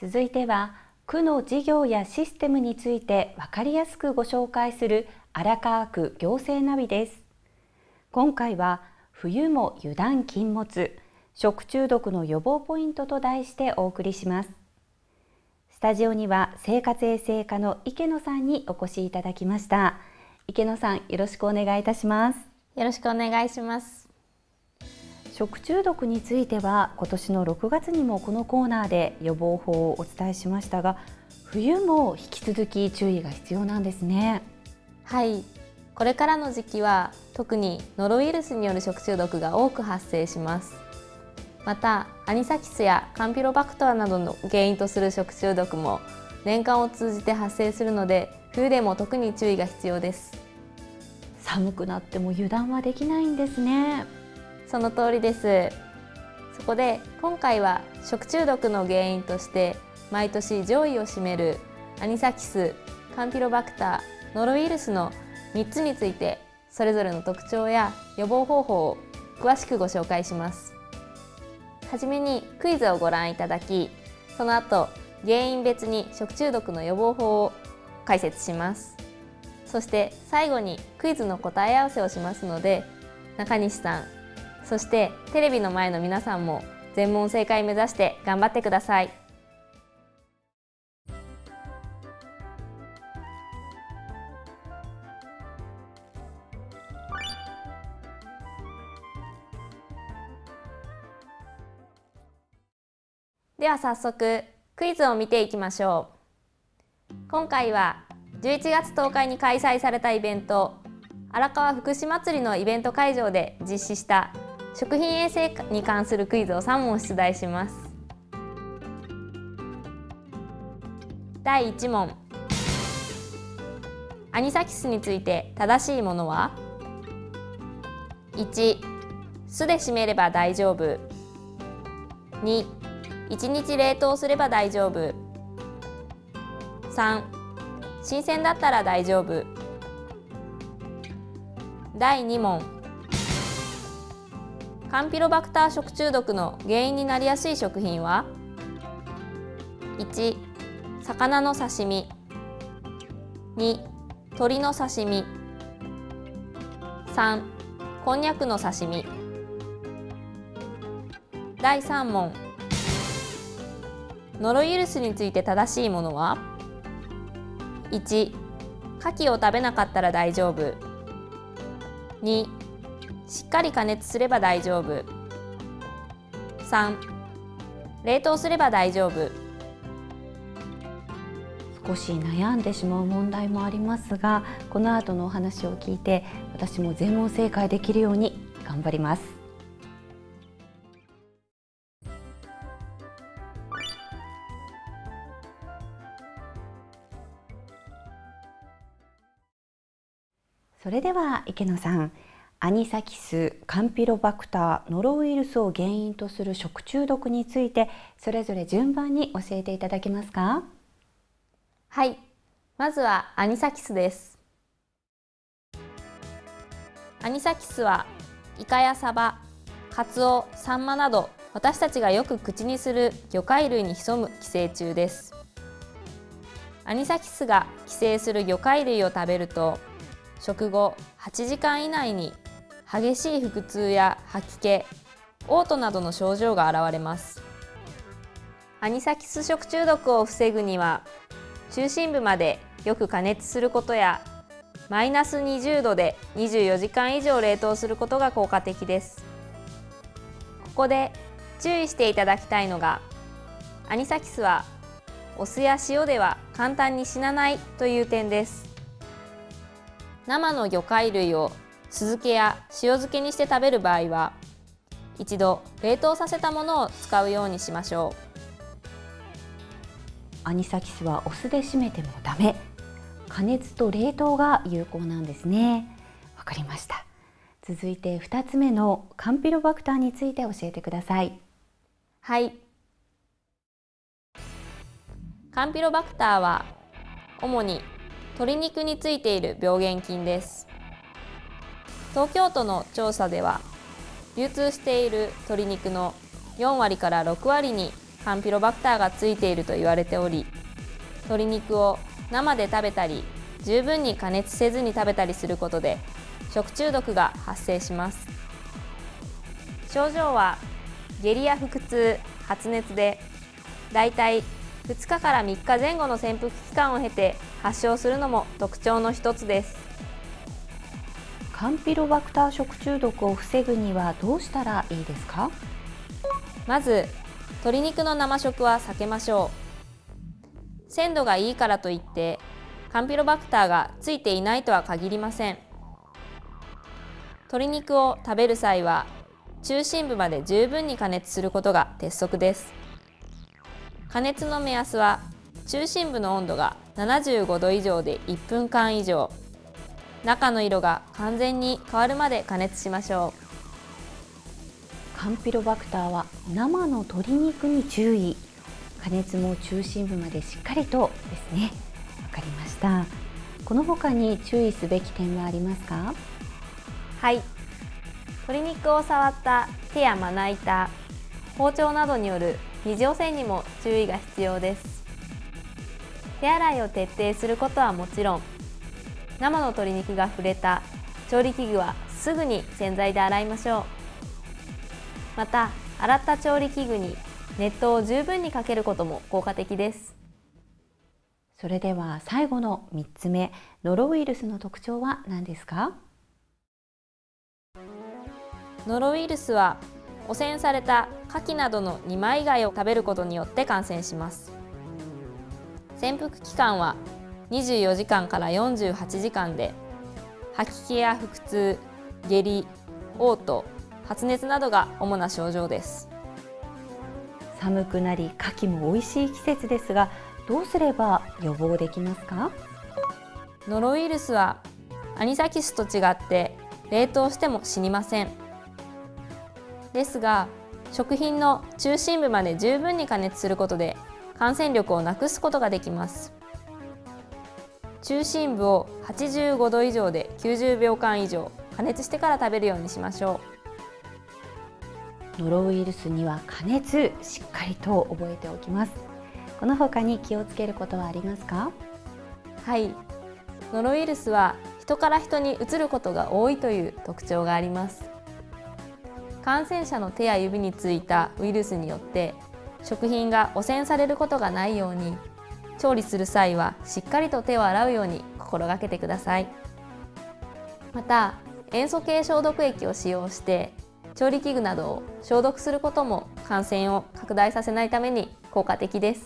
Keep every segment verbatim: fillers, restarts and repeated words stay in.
続いては区の事業やシステムについて分かりやすくご紹介する荒川区行政ナビです。今回は冬も油断禁物、食中毒の予防ポイントと題してお送りします。スタジオには生活衛生課の池野さんにお越しいただきました。池野さん、よろしくお願いいたします。 よろしくお願いします。 食中毒については今年のろくがつにもこのコーナーで予防法をお伝えしましたが、冬も引き続き注意が必要なんですね。 はい、これからの時期は特にノロウイルスによる食中毒が多く発生します。またアニサキスやカンピロバクターなどの原因とする食中毒も年間を通じて発生するので、冬でも特に注意が必要です。 寒くなっても油断はできないんですね。 その通りです。そこで今回は食中毒の原因として毎年上位を占めるアニサキス、カンピロバクター、ノロウイルスのみっつについてそれぞれの特徴や予防方法を詳しくご紹介します。はじめにクイズをご覧いただき、その後原因別に食中毒の予防法を解説します。そして最後にクイズの答え合わせをしますので、中西さん、そしてテレビの前の皆さんも全問正解目指して頑張ってください。では早速クイズを見ていきましょう。今回はじゅういちがつとおかに開催されたイベント、荒川福祉祭りのイベント会場で実施した食品衛生に関するクイズをさん問出題します。だいいち問、アニサキスについて正しいものは？ いち. 酢で締めれば大丈夫。に. いちにち冷凍すれば大丈夫。さん. 新鮮だったら大丈夫。だいに問、カンピロバクター食中毒の原因になりやすい食品は？ いち. 魚の刺身。に. 鶏の刺身。さん. こんにゃくの刺身。だいさん問、ノロウイルスについて正しいものは？ いち. 牡蠣を食べなかったら大丈夫。に. しっかり加熱すれば大丈夫。さん. 冷凍すれば大丈夫。 少し悩んでしまう問題もありますが、この後のお話を聞いて私も全問正解できるように頑張ります。それでは池野さん、アニサキス、カンピロバクター、ノロウイルスを原因とする食中毒についてそれぞれ順番に教えていただけますか？ はい、まずはアニサキスです。アニサキスはイカやサバ、カツオ、サンマなど私たちがよく口にする魚介類に潜む寄生虫です。アニサキスが寄生する魚介類を食べると、食後はちじかん以内に激しい腹痛や吐き気、嘔吐などの症状が現れます。アニサキス食中毒を防ぐには、中心部までよく加熱することや、マイナスにじゅうどでにじゅうよじかん以上冷凍することが効果的です。ここで注意していただきたいのが、アニサキスはお酢や塩では簡単に死なないという点です。生の魚介類を酢漬けや塩漬けにして食べる場合は、一度冷凍させたものを使うようにしましょう。 アニサキスはお酢で締めてもダメ。加熱と冷凍が有効なんですね。わかりました。続いてふたつめのカンピロバクターについて教えてください。 はい。カンピロバクターは主に鶏肉についている病原菌です。東京都の調査では、流通している鶏肉のよんわりからろくわりにカンピロバクターがついていると言われており、鶏肉を生で食べたり十分に加熱せずに食べたりすることで食中毒が発生します。症状は下痢や腹痛、発熱で、だいたいふつかからみっかぜん後の潜伏期間を経て発症するのも特徴の一つです。 カンピロバクター食中毒を防ぐにはどうしたらいいですか？ まず、鶏肉の生食は避けましょう。鮮度がいいからといってカンピロバクターがついていないとは限りません。鶏肉を食べる際は中心部まで十分に加熱することが鉄則です。加熱の目安は中心部の温度がななじゅうごど以上でいっぷんかん以上、中の色が完全に変わるまで加熱しましょう。カンピロバクターは生の鶏肉に注意。加熱も中心部までしっかりとですね。わかりました。この他に注意すべき点はありますか？ はい。鶏肉を触った手やまな板、包丁などによる二次汚染にも注意が必要です。手洗いを徹底することはもちろん、生の鶏肉が触れた調理器具はすぐに洗剤で洗いましょう。また、洗った調理器具に熱湯を十分にかけることも効果的です。 それでは最後のみっつめ、ノロウイルスの特徴は何ですか？ ノロウイルスは汚染された牡蠣などの二枚貝を食べることによって感染します。潜伏期間はにじゅうよじかんからよんじゅうはちじかんで、吐き気や腹痛、下痢、嘔吐、発熱などが主な症状です。 寒くなり牡蠣も美味しい季節ですが、どうすれば予防できますか？ ノロウイルスはアニサキスと違って冷凍しても死にません。ですが、食品の中心部まで十分に加熱することで感染力をなくすことができます。中心部をはちじゅうごど以上できゅうじゅうびょうかん以上加熱してから食べるようにしましょう。ノロウイルスには加熱、しっかりと覚えておきます。この他に気をつけることはありますか？ はい。ノロウイルスは人から人にうつることが多いという特徴があります。感染者の手や指についたウイルスによって食品が汚染されることがないように、調理する際はしっかりと手を洗うように心がけてください。また、塩素系消毒液を使用して調理器具などを消毒することも感染を拡大させないために効果的です。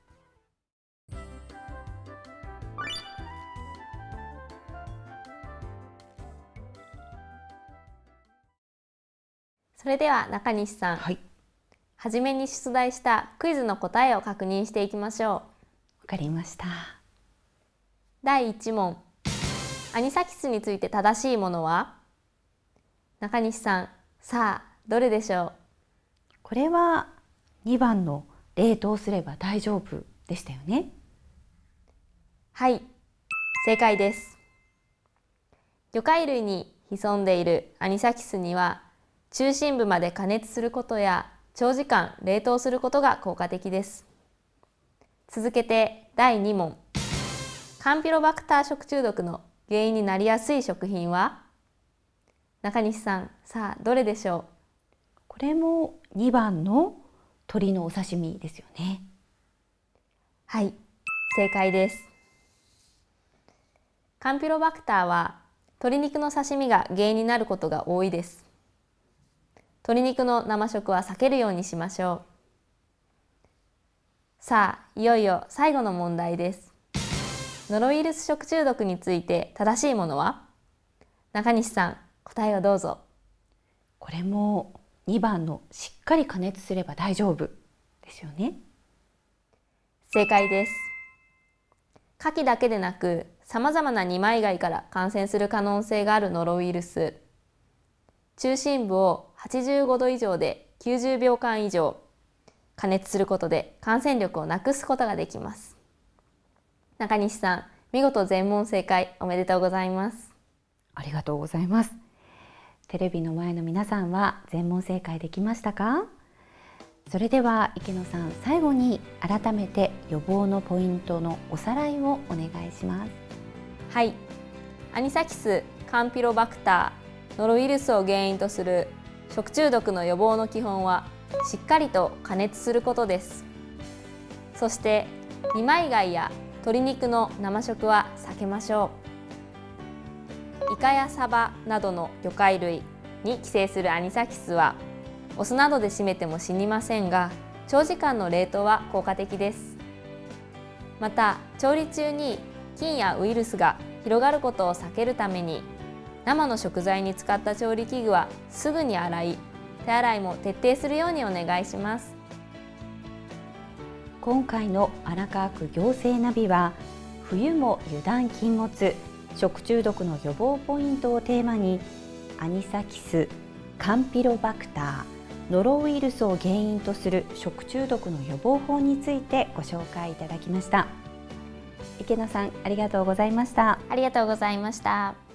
それでは中西さん、 はい、 はじめに出題したクイズの答えを確認していきましょう。 わかりました。 だいいち問、アニサキスについて正しいものは？中西さん、さあどれでしょう？ これはにばんの冷凍すれば大丈夫でしたよね。 はい、正解です。魚介類に潜んでいるアニサキスには中心部まで加熱することや長時間冷凍することが効果的です。続けてだいに問、カンピロバクター食中毒の原因になりやすい食品は？中西さん、さあどれでしょう？ これもにばんの鶏のお刺身ですよね。 はい、正解です。カンピロバクターは鶏肉の刺身が原因になることが多いです。鶏肉の生食は避けるようにしましょう。さあ、いよいよ最後の問題です。ノロウイルス食中毒について正しいものは？中西さん、答えをどうぞ。 これもにばんのしっかり加熱すれば大丈夫ですよね。 正解です。牡蠣だけでなく、さまざまな二枚貝から感染する可能性があるノロウイルス。中心部をはちじゅうごど以上できゅうじゅうびょうかん以上加熱することで感染力をなくすことができます。中西さん、見事全問正解おめでとうございます。 ありがとうございます。テレビの前の皆さんは全問正解できましたか？ それでは池野さん、最後に改めて予防のポイントのおさらいをお願いします。 はい、アニサキス、カンピロバクター、ノロウイルスを原因とする食中毒の予防の基本はしっかりと加熱することです。そして二枚貝や鶏肉の生食は避けましょう。イカやサバなどの魚介類に寄生するアニサキスはお酢などで締めても死にませんが、長時間の冷凍は効果的です。また調理中に菌やウイルスが広がることを避けるために、生の食材に使った調理器具はすぐに洗い、手洗いも徹底するようにお願いします。 今回の荒川区行政ナビは、冬も油断禁物、食中毒の予防ポイントをテーマに、アニサキス、カンピロバクター、ノロウイルスを原因とする食中毒の予防法についてご紹介いただきました。池野さん、ありがとうございました。 ありがとうございました。